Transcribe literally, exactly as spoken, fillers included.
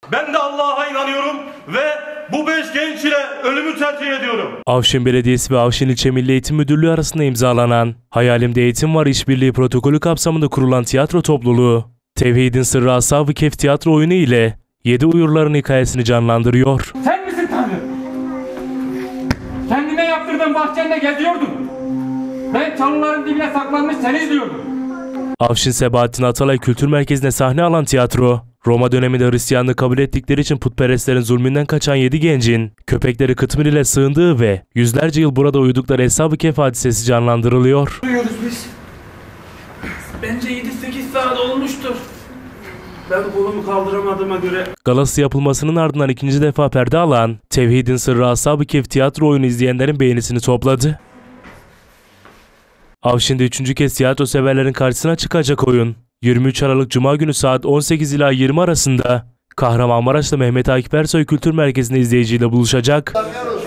Ben de Allah'a inanıyorum ve bu beş genç ile ölümü tercih ediyorum. Avşin Belediyesi ve Avşin İlçe Milli Eğitim Müdürlüğü arasında imzalanan Hayalimde Eğitim Var İşbirliği protokolü kapsamında kurulan tiyatro topluluğu, Tevhidin Sırrı Ashab-ı Kehf tiyatro oyunu ile Yedi Uyurların hikayesini canlandırıyor. Sen misin Tanrı? Kendine yaptırdığın bahçende geziyordun. Ben çalıların dibine saklanmış seni izliyordum. Avşin Sebahattin Atalay Kültür Merkezi'nde sahne alan tiyatro, Roma döneminde Hristiyanlığı kabul ettikleri için putperestlerin zulmünden kaçan yedi gencin köpekleri Kıtmir ile sığındığı ve yüzlerce yıl burada uyudukları Ashab-ı Kehf hadisesi canlandırılıyor. Duyuyoruz biz. Bence yedi sekiz saat olmuştur. Ben kolumu kaldıramadığıma göre. Galası yapılmasının ardından ikinci defa perde alan Tevhidin Sırrı Ashab-ı Kehf tiyatro oyunu izleyenlerin beğenisini topladı. Avşin'de üçüncü kez tiyatro severlerin karşısına çıkacak oyun, yirmi üç Aralık Cuma günü saat on sekiz ila yirmi arasında Kahramanmaraş'ta Mehmet Akif Ersoy Kültür Merkezi'nde izleyiciyle buluşacak.